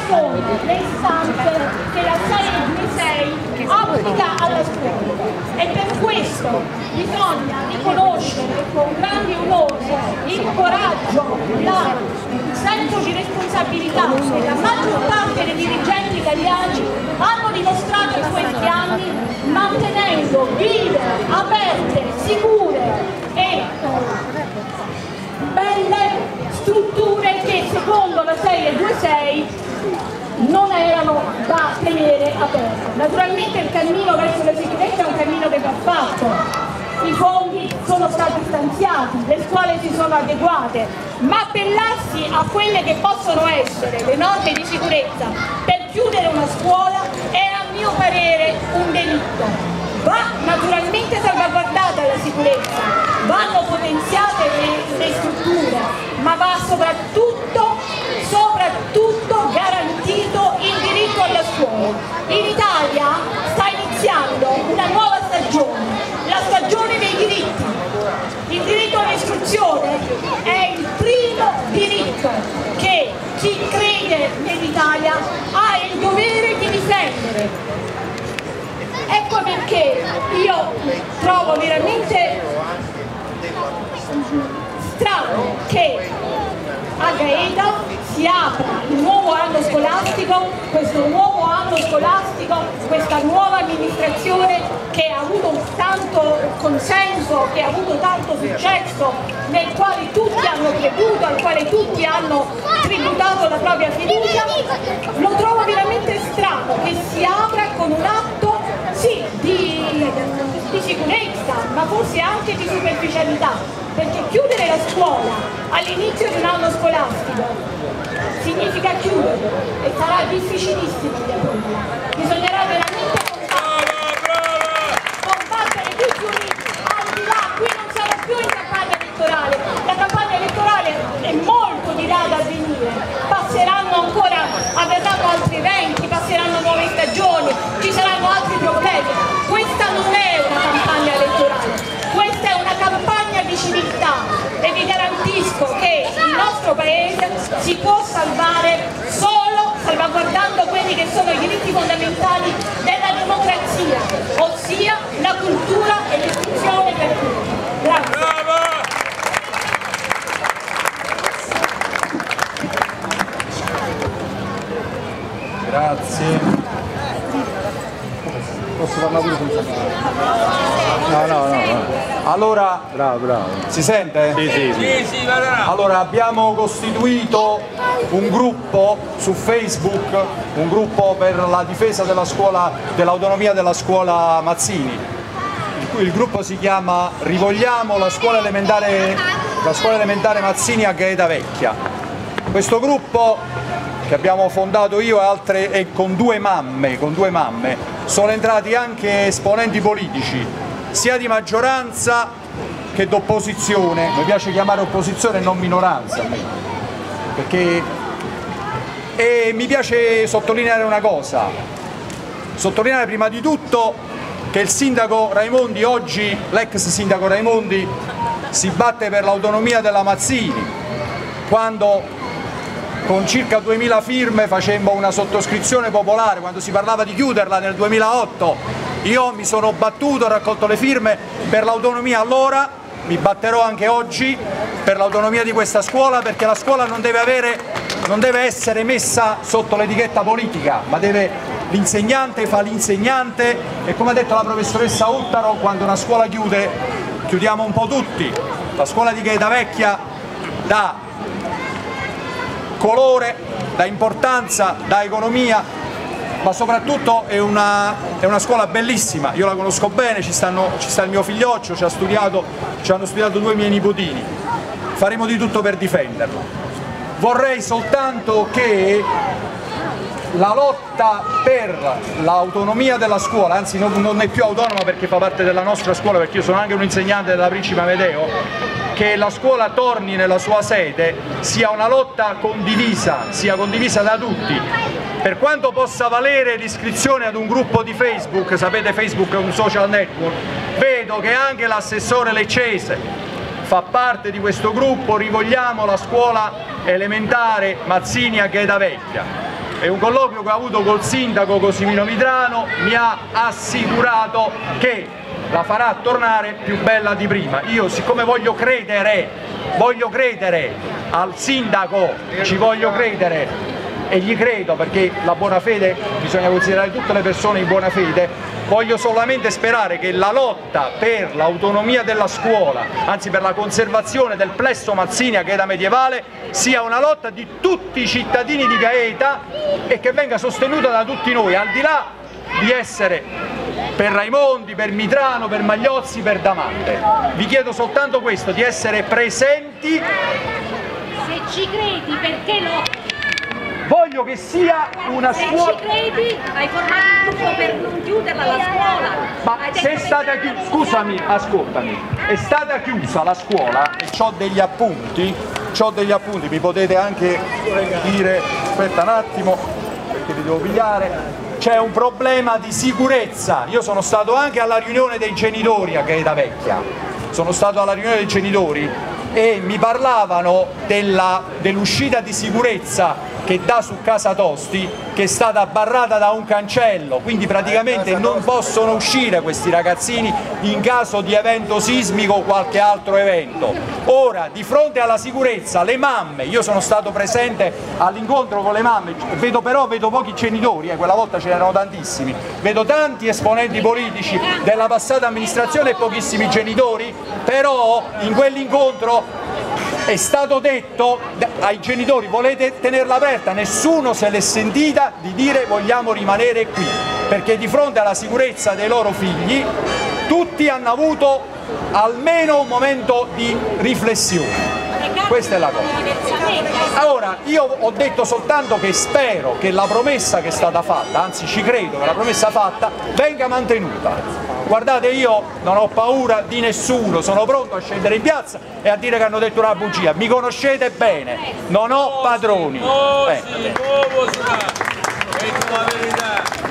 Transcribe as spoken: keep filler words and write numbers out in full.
sono le istanze che la sei due sei applica alla scuola, e per questo bisogna riconoscere con grande onore il coraggio, la, il senso di responsabilità che la maggior parte dei dirigenti italiani hanno dimostrato in questi anni, mantenendo vive, aperte, sicure e belle strutture che secondo la sei due sei non erano da tenere aperte. Naturalmente il cammino verso la sicurezza è un cammino che va fatto. I fondi sono stati stanziati, le scuole si sono adeguate, ma appellarsi a quelle che possono essere le norme di sicurezza per chiudere una scuola è a mio parere un delitto. Va naturalmente salvaguardata la sicurezza, vanno potenziate le, le strutture, ma va soprattutto, soprattutto garantito il diritto alla scuola. In Italia sta iniziando una nuova stagione, la stagione dei diritti. Il diritto all'istruzione è il primo diritto che chi crede nell'Italia ha il dovere di difendere. Ecco perché io trovo veramente strano che a Gaeta si apra il nuovo anno scolastico, questo nuovo anno scolastico, questa nuova amministrazione che ha avuto tanto consenso, che ha avuto tanto successo, nel quale tutti hanno creduto, al quale tutti hanno tributato la propria fiducia. Lo trovo veramente strano che si apra con un atto sì, di, di sicurezza, ma forse anche di superficialità, perché chiudere la scuola all'inizio di un anno scolastico significa chiudere e sarà difficilissimo di aprire. Bisognerà veramente combattere, combattere tutti uniti, al di là, qui non siamo più in campagna elettorale, la campagna elettorale è molto di là da venire, passeranno ancora, avverranno altri eventi, passeranno nuove stagioni, ci saranno altri problemi. Questa non è una campagna elettorale, questa è una campagna di civiltà e vi garantisco che il nostro paese si può salvare solo salvaguardando quelli che sono i diritti fondamentali della democrazia, ossia la cultura e l'istruzione per tutti. Grazie. Grazie. Posso parlare pure senza no, no, no, no. Allora, bravo, bravo. Si sente? Sì, sì, sì. sì, sì allora abbiamo costituito un gruppo su Facebook, un gruppo per la difesa della scuola, dell'autonomia della scuola Mazzini. Il, il gruppo si chiama Rivogliamo la scuola elementare, la scuola elementare Mazzini a Gaeta Vecchia. Questo gruppo che abbiamo fondato io e altre e con due mamme, con due mamme, sono entrati anche esponenti politici, sia di maggioranza che d'opposizione. Mi piace chiamare opposizione e non minoranza, perché e mi piace sottolineare una cosa, sottolineare prima di tutto che il sindaco Raimondi oggi, l'ex sindaco Raimondi, si batte per l'autonomia della Mazzini, quando con circa duemila firme facemmo una sottoscrizione popolare, quando si parlava di chiuderla nel duemilaotto, io mi sono battuto, ho raccolto le firme per l'autonomia allora, mi batterò anche oggi per l'autonomia di questa scuola, perché la scuola non deve, avere, non deve essere messa sotto l'etichetta politica, ma deve, l'insegnante fa l'insegnante e come ha detto la professoressa Uttaro, quando una scuola chiude, chiudiamo un po' tutti. La scuola di Gaeta Vecchia dà colore, dà importanza, dà economia, ma soprattutto è una, è una scuola bellissima, io la conosco bene, ci, stanno, ci sta il mio figlioccio, ci, ha studiato, ci hanno studiato due miei nipotini, faremo di tutto per difenderlo. Vorrei soltanto che la lotta per l'autonomia della scuola, anzi non, non è più autonoma perché fa parte della nostra scuola, perché io sono anche un insegnante della Principe Amedeo, che la scuola torni nella sua sede sia una lotta condivisa, sia condivisa da tutti. Per quanto possa valere l'iscrizione ad un gruppo di Facebook, sapete Facebook è un social network, vedo che anche l'assessore Leccese fa parte di questo gruppo, Rivogliamo la scuola elementare Mazzini a Gaeta Vecchia. e un colloquio che ho avuto col sindaco Cosimino Mitrano mi ha assicurato che la farà tornare più bella di prima. Io, siccome voglio credere, voglio credere al sindaco, ci voglio credere e gli credo, perché la buona fede, bisogna considerare tutte le persone in buona fede, voglio solamente sperare che la lotta per l'autonomia della scuola, anzi per la conservazione del plesso Mazzini a Gaeta Medievale, sia una lotta di tutti i cittadini di Gaeta e che venga sostenuta da tutti noi, al di là di essere per Raimondi, per Mitrano, per Magliozzi, per Damante. Vi chiedo soltanto questo, di essere presenti. Se ci credi, perché lo... Voglio che sia una scuola... Se ci credi, hai formato il gruppo per non chiuderla la scuola. Ma se è stata chiusa, scusami, ascoltami, è stata chiusa la scuola e ho degli appunti, ho degli appunti, mi potete anche dire, aspetta un attimo, perché li devo pigliare. C'è un problema di sicurezza. Io sono stato anche alla riunione dei genitori a Gaeta Vecchia, sono stato alla riunione dei genitori e mi parlavano dell'uscita di sicurezza che dà su Casa Tosti, che è stata barrata da un cancello, quindi praticamente non possono uscire questi ragazzini in caso di evento sismico o qualche altro evento. Ora, di fronte alla sicurezza, le mamme, io sono stato presente all'incontro con le mamme, vedo però vedo pochi genitori, eh, quella volta ce n'erano tantissimi, vedo tanti esponenti politici della passata amministrazione e pochissimi genitori, però in quell'incontro è stato detto ai genitori: volete tenerla aperta? Nessuno se l'è sentita di dire vogliamo rimanere qui, perché di fronte alla sicurezza dei loro figli tutti hanno avuto almeno un momento di riflessione. Questa è la cosa. Ora, io ho detto soltanto che spero che la promessa che è stata fatta, anzi ci credo che la promessa fatta, venga mantenuta. Guardate, io non ho paura di nessuno, sono pronto a scendere in piazza e a dire che hanno detto una bugia. Mi conoscete bene, non ho padroni. Eh.